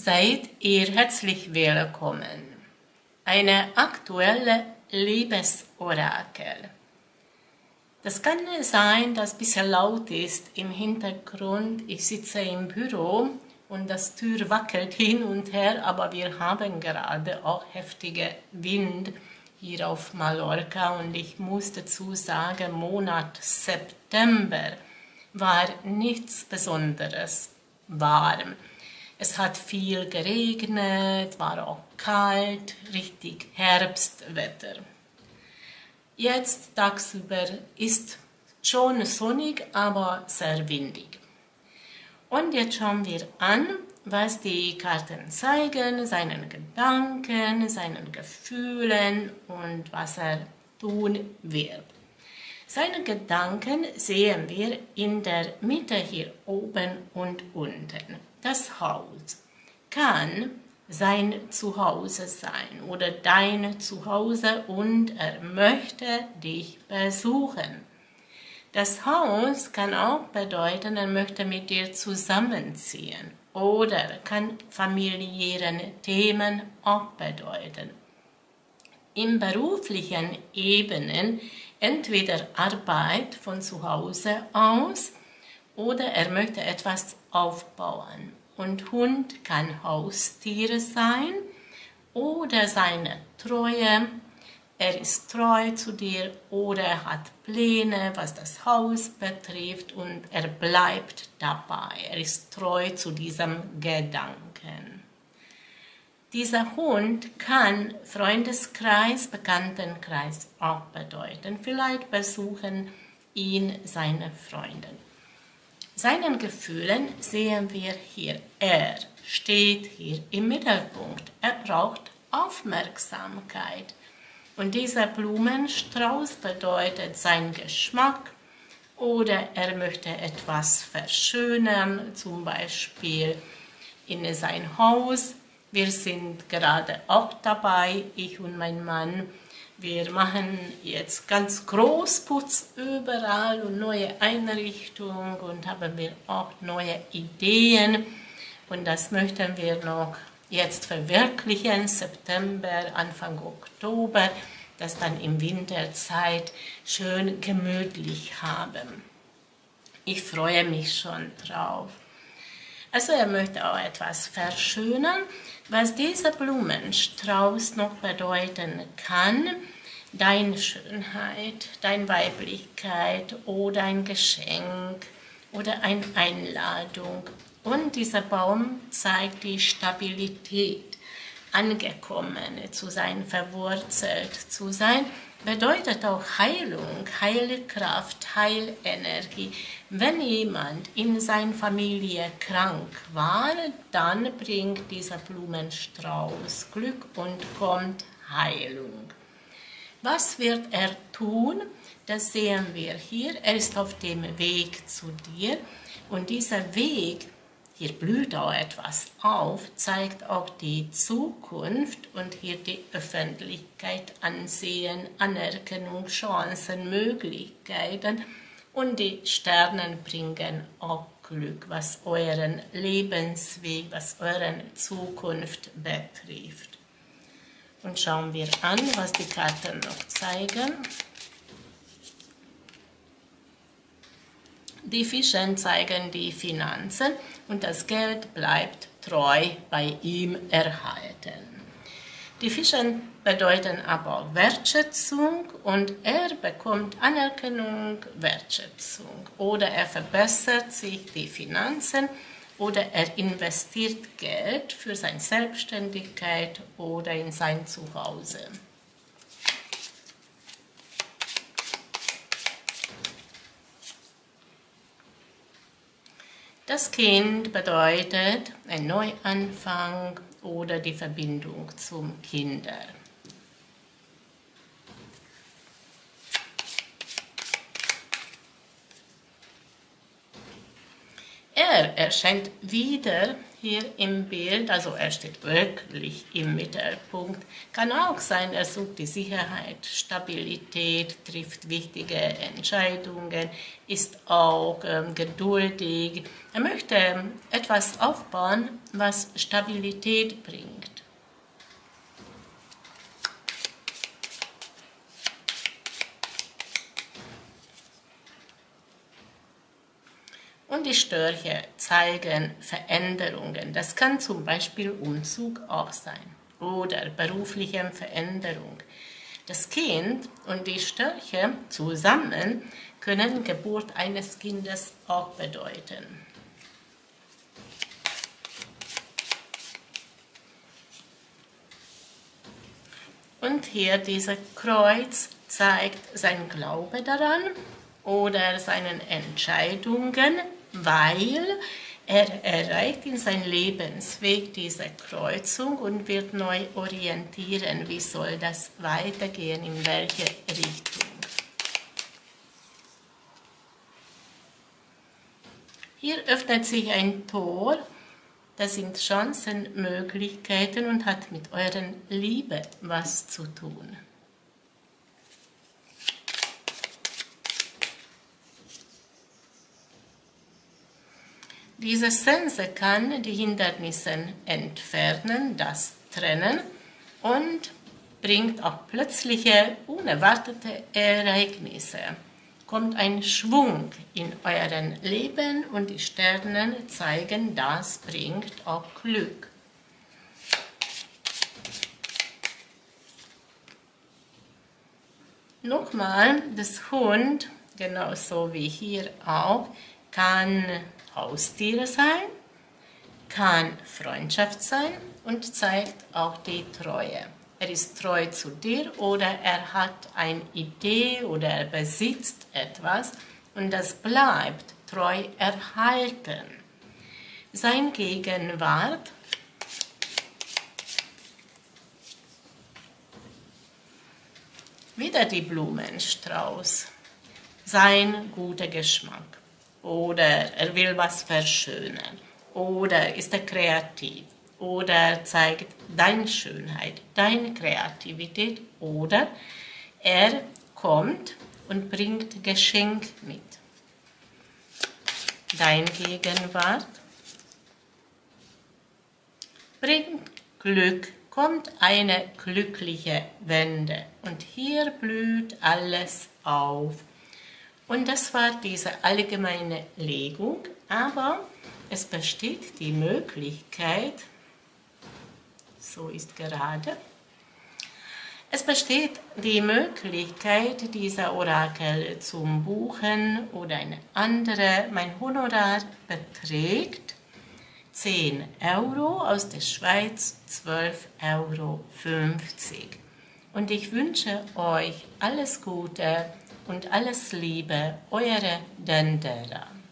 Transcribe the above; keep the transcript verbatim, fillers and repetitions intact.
Seid ihr herzlich willkommen. Eine aktuelle Liebesorakel. Das kann sein, dass es ein bisschen laut ist im Hintergrund. Ich sitze im Büro und das Tür wackelt hin und her, aber wir haben gerade auch heftige Wind hier auf Mallorca und ich muss dazu sagen, Monat September war nichts Besonderes warm. Es hat viel geregnet, war auch kalt, richtig Herbstwetter. Jetzt tagsüber ist schon sonnig, aber sehr windig. Und jetzt schauen wir an, was die Karten zeigen, seinen Gedanken, seinen Gefühlen und was er tun wird. Seine Gedanken sehen wir in der Mitte hier oben und unten. Das Haus kann sein Zuhause sein oder dein Zuhause und er möchte dich besuchen. Das Haus kann auch bedeuten, er möchte mit dir zusammenziehen oder kann familiären Themen auch bedeuten. Im beruflichen Ebenen entweder Arbeit von zu Hause aus oder er möchte etwas aufbauen. Und Hund kann Haustiere sein oder seine Treue. Er ist treu zu dir oder er hat Pläne, was das Haus betrifft und er bleibt dabei. Er ist treu zu diesem Gedanken. Dieser Hund kann Freundeskreis, Bekanntenkreis auch bedeuten. Vielleicht besuchen ihn seine Freunde. Seinen Gefühlen sehen wir hier. Er steht hier im Mittelpunkt. Er braucht Aufmerksamkeit. Und dieser Blumenstrauß bedeutet seinen Geschmack oder er möchte etwas verschönern, zum Beispiel in sein Haus. Wir sind gerade auch dabei, ich und mein Mann. Wir machen jetzt ganz Großputz überall und neue Einrichtungen und haben wir auch neue Ideen. Und das möchten wir noch jetzt verwirklichen, September, Anfang Oktober, das dann im Winterzeit schön gemütlich haben. Ich freue mich schon drauf. Also er möchte auch etwas verschönern, was dieser Blumenstrauß noch bedeuten kann. Deine Schönheit, deine Weiblichkeit oder ein Geschenk oder eine Einladung. Und dieser Baum zeigt die Stabilität, angekommen zu sein, verwurzelt zu sein, bedeutet auch Heilung, Heilkraft, Heilenergie. Wenn jemand in seiner Familie krank war, dann bringt dieser Blumenstrauß Glück und kommt Heilung. Was wird er tun? Das sehen wir hier. Er ist auf dem Weg zu dir und dieser Weg, hier blüht auch etwas auf, zeigt auch die Zukunft und hier die Öffentlichkeit, Ansehen, Anerkennung, Chancen, Möglichkeiten und die Sterne bringen auch Glück, was euren Lebensweg, was euren Zukunft betrifft. Und schauen wir an, was die Karten noch zeigen. Die Fische zeigen die Finanzen und das Geld bleibt treu bei ihm erhalten. Die Fische bedeuten aber auch Wertschätzung und er bekommt Anerkennung, Wertschätzung oder er verbessert sich die Finanzen oder er investiert Geld für seine Selbstständigkeit oder in sein Zuhause. Das Kind bedeutet ein Neuanfang oder die Verbindung zum Kinder. er erscheint wieder hier im Bild, also er steht wirklich im Mittelpunkt. Kann auch sein, er sucht die Sicherheit, Stabilität, trifft wichtige Entscheidungen, ist auch ähm, geduldig. Er möchte ähm, etwas aufbauen, was Stabilität bringt. Und die Störche zeigen Veränderungen. Das kann zum Beispiel Umzug auch sein oder berufliche Veränderung. Das Kind und die Störche zusammen können Geburt eines Kindes auch bedeuten. Und hier dieses Kreuz zeigt sein Glaube daran oder seinen Entscheidungen, weil er erreicht in seinem Lebensweg diese Kreuzung und wird neu orientieren, wie soll das weitergehen, in welche Richtung. Hier öffnet sich ein Tor, das sind Chancen, Möglichkeiten und hat mit eurer Liebe was zu tun. Diese Sense kann die Hindernisse entfernen, das trennen und bringt auch plötzliche, unerwartete Ereignisse. Kommt ein Schwung in euren Leben und die Sterne zeigen, das bringt auch Glück. Nochmal, das Hund, genauso wie hier auch, kann Haustiere sein, kann Freundschaft sein und zeigt auch die Treue. Er ist treu zu dir oder er hat eine Idee oder er besitzt etwas und das bleibt treu erhalten. Sein Gegenwart wieder die Blumenstrauß, sein guter Geschmack. Oder er will was verschönern, oder ist er kreativ, oder zeigt deine Schönheit, deine Kreativität, oder er kommt und bringt Geschenk mit. Dein Gegenwart bringt Glück, kommt eine glückliche Wende und hier blüht alles auf. Und das war diese allgemeine Legung, aber es besteht die Möglichkeit, so ist gerade, es besteht die Möglichkeit, dieser Orakel zu buchen oder eine andere. Mein Honorar beträgt zehn Euro, aus der Schweiz zwölf Euro fünfzig. Und ich wünsche euch alles Gute und alles Liebe, eure Dendera.